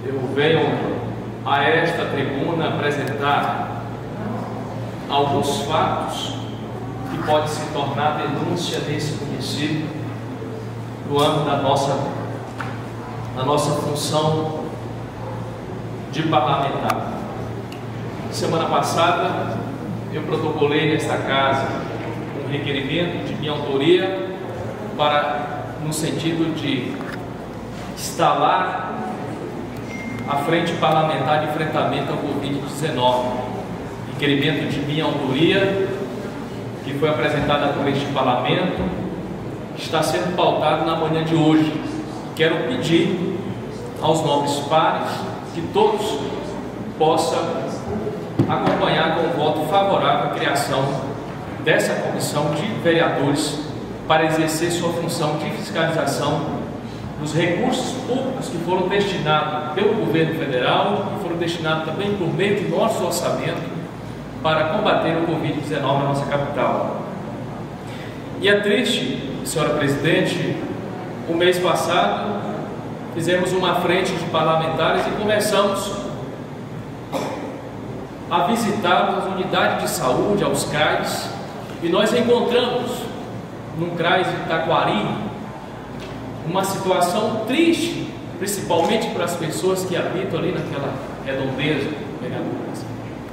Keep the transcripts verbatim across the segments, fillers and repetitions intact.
eu venho a esta tribuna apresentar alguns fatos que podem se tornar denúncia nesse município no âmbito da nossa, da nossa função de parlamentar. Semana passada eu protocolei nesta casa um requerimento de minha autoria para, no sentido de instalar a Frente Parlamentar de Enfrentamento ao Covid dezenove. Requerimento de minha autoria, que foi apresentada por este Parlamento, está sendo pautado na manhã de hoje. Quero pedir aos nobres pares que todos possam acompanhar com um voto favorável a criação dessa comissão de vereadores para exercer sua função de fiscalização dos recursos públicos que foram destinados pelo governo federal e foram destinados também por meio do nosso orçamento para combater o Covid dezenove na nossa capital. E é triste, senhora presidente, o mês passado fizemos uma frente de parlamentares e começamos a visitar as unidades de saúde, aos C R A Is, e nós encontramos no C R A I de Taquari uma situação triste, principalmente para as pessoas que habitam ali naquela redondeza, vereadores.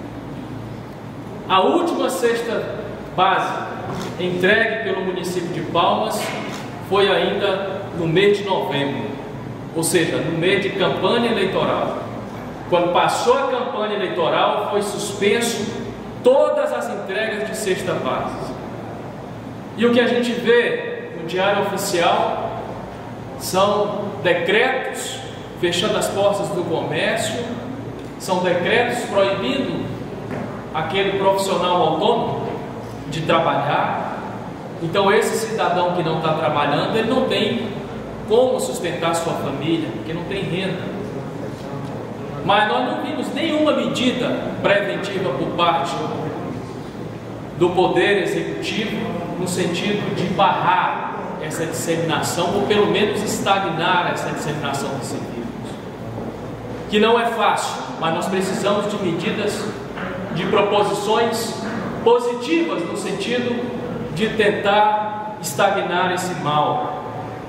A última cesta básica entregue pelo município de Palmas foi ainda no mês de novembro, ou seja, no mês de campanha eleitoral. Quando passou a campanha eleitoral, foi suspenso todas as entregas de cesta básica. E o que a gente vê no Diário Oficial são decretos fechando as portas do comércio, são decretos proibindo aquele profissional autônomo de trabalhar. Então esse cidadão que não está trabalhando, ele não tem como sustentar sua família, porque não tem renda. Mas nós não vimos nenhuma medida preventiva por parte do Poder Executivo no sentido de barrar essa disseminação, ou pelo menos estagnar essa disseminação desse vírus, que não é fácil, mas nós precisamos de medidas, de proposições positivas no sentido de tentar estagnar esse mal.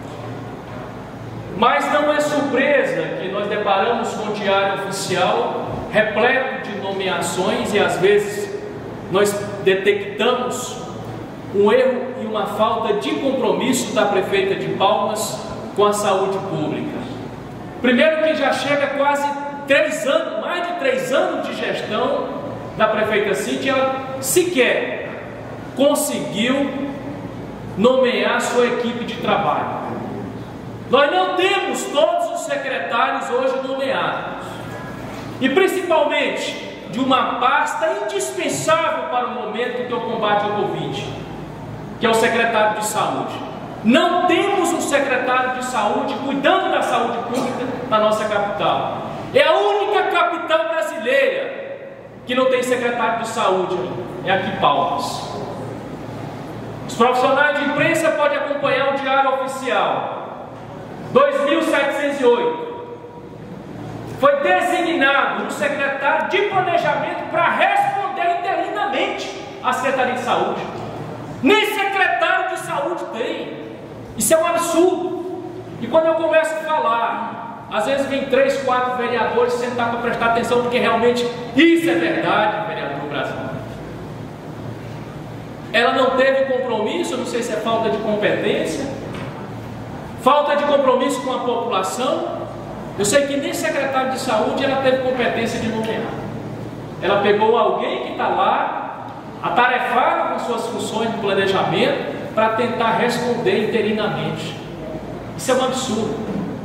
Mas não é surpresa que nós deparamos com o Diário Oficial repleto de nomeações e às vezes nós detectamos um erro e uma falta de compromisso da prefeita de Palmas com a saúde pública. Primeiro que já chega quase três anos, mais de três anos de gestão da prefeita Cíntia, ela sequer conseguiu nomear sua equipe de trabalho. Nós não temos todos os secretários hoje nomeados, e principalmente de uma pasta indispensável para o momento que é o combate ao Covid, que é o secretário de saúde. Não temos um secretário de saúde cuidando da saúde pública na nossa capital. É a única capital brasileira que não tem secretário de saúde, é aqui Palmas. Os profissionais de imprensa podem acompanhar o Diário Oficial. dois mil setecentos e oito foi designado um secretário de planejamento para responder interinamente à Secretaria de Saúde. Nem secretário de saúde tem. Isso é um absurdo. E quando eu começo a falar, às vezes vem três, quatro vereadores sentar para prestar atenção, porque realmente isso é verdade, vereador Brasil. Ela não teve compromisso, não sei se é falta de competência, falta de compromisso com a população. Eu sei que nem secretário de saúde ela teve competência de nomear. Ela pegou alguém que está lá, atarefado com suas funções de planejamento, para tentar responder interinamente. Isso é um absurdo.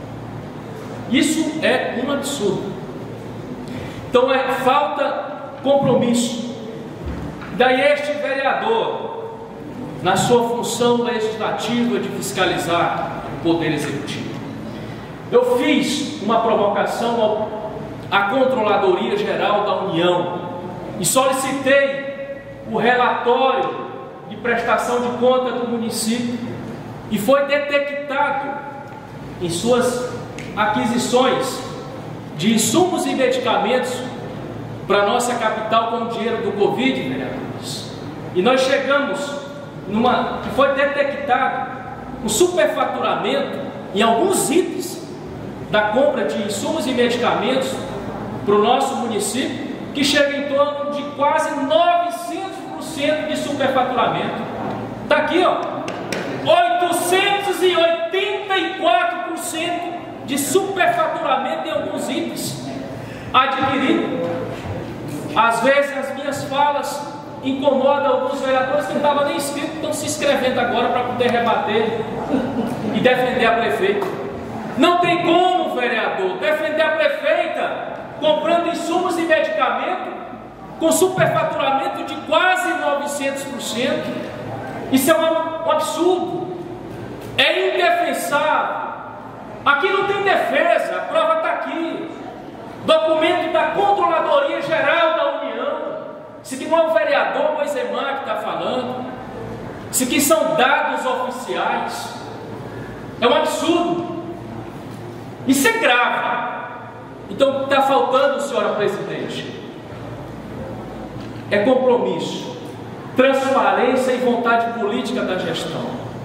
Isso é um absurdo. Então é falta compromisso. Daí este vereador, na sua função legislativa de fiscalizar o Poder Executivo, eu fiz uma provocação à Controladoria Geral da União e solicitei o relatório de prestação de conta do município, e foi detectado em suas aquisições de insumos e medicamentos para a nossa capital com o dinheiro do Covid, vereadores. E nós chegamos numa, que foi detectado um superfaturamento em alguns itens da compra de insumos e medicamentos para o nosso município, que chega em torno de quase novecentos por cento de superfaturamento. Está aqui, ó, oitocentos e oitenta e quatro por cento de superfaturamento em alguns itens adquiridos. Às vezes as minhas falas incomodam alguns vereadores que não estavam nem inscritos, estão se inscrevendo agora para poder rebater e defender a prefeita. Não tem como, vereador, defender a prefeita comprando insumos e medicamentos com superfaturamento de quase novecentos por cento. Isso é um, um absurdo, é indefensável. Aqui não tem defesa, a prova está aqui. Documento da Controladoria Geral da União. Isso aqui não é o vereador Moisemar que está falando. Isso aqui são dados oficiais. É um absurdo. Isso é grave. Então, o que está faltando, senhora presidente, é compromisso, transparência e vontade política da gestão.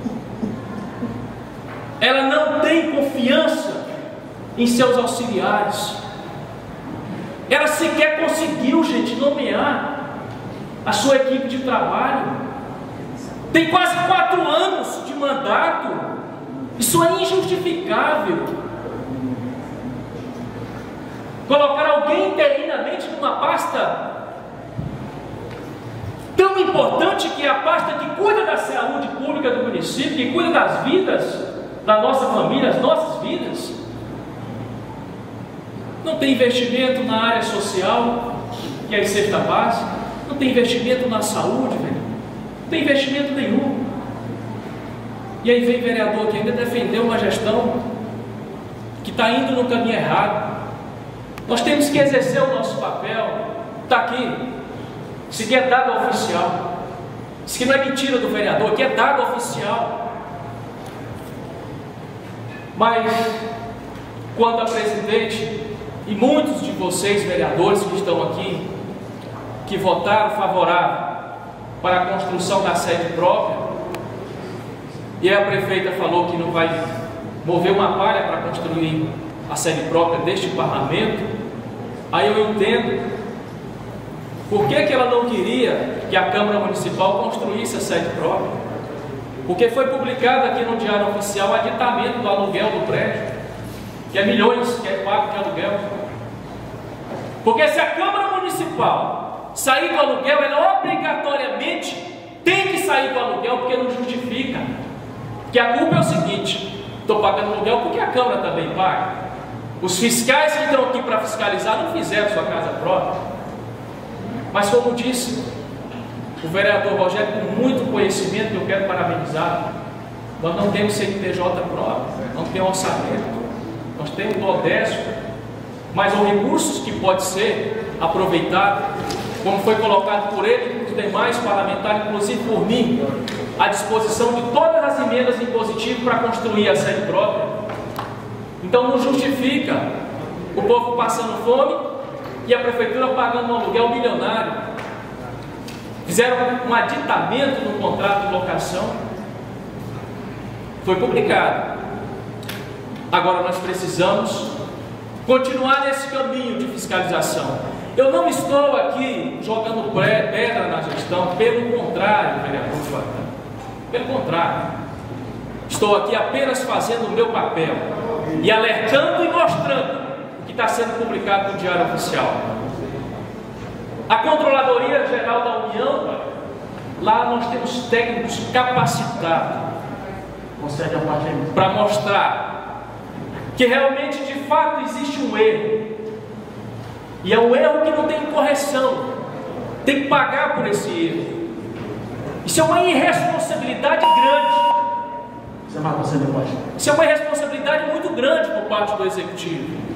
Ela não tem confiança em seus auxiliares. Ela sequer conseguiu, gente, nomear a sua equipe de trabalho. Tem quase quatro anos de mandato. Isso é injustificável. Colocar alguém interinamente numa pasta tão importante, que é a pasta que cuida da saúde pública do município, que cuida das vidas da nossa família, as nossas vidas. Não tem investimento na área social, que é a cesta básica. Não tem investimento na saúde, velho. Não tem investimento nenhum. E aí vem vereador que ainda defendeu uma gestão que está indo no caminho errado. Nós temos que exercer o nosso papel. Está aqui. Isso aqui é dado oficial. Isso aqui não é mentira do vereador, aqui é dado oficial. Mas, quando a presidente e muitos de vocês, vereadores que estão aqui, que votaram favorável para a construção da sede própria, e a prefeita falou que não vai mover uma palha para construir a sede própria deste parlamento, aí eu entendo por que que ela não queria que a Câmara Municipal construísse a sede própria. Porque foi publicado aqui no Diário Oficial o aditamento do aluguel do prédio, que é milhões, que é pago de aluguel. Porque se a Câmara Municipal sair do aluguel, ela obrigatoriamente tem que sair do aluguel, porque não justifica. Que a culpa é o seguinte: estou pagando aluguel porque a Câmara também paga. Os fiscais que estão aqui para fiscalizar não fizeram sua casa própria. Mas como disse o vereador Rogério, com muito conhecimento, que eu quero parabenizar, nós não temos C N P J próprio, não temos orçamento, nós temos o Odésio, mas os recursos que pode ser aproveitado, como foi colocado por ele e por demais parlamentares, inclusive por mim, à disposição de todas as emendas impositivas para construir a sede própria. Então não justifica o povo passando fome e a prefeitura pagando um aluguel milionário. Fizeram um aditamento no contrato de locação, foi publicado. Agora nós precisamos continuar nesse caminho de fiscalização. Eu não estou aqui jogando pedra na gestão, pelo contrário, vereador Joatã, pelo contrário, estou aqui apenas fazendo o meu papel e alertando e mostrando o que está sendo publicado no Diário Oficial. A Controladoria Geral da União, lá nós temos técnicos capacitados para mostrar que realmente, de fato, existe um erro. E é um erro que não tem correção. Tem que pagar por esse erro. Isso é uma irresponsabilidade grande. Isso é uma irresponsabilidade muito grande por parte do Executivo.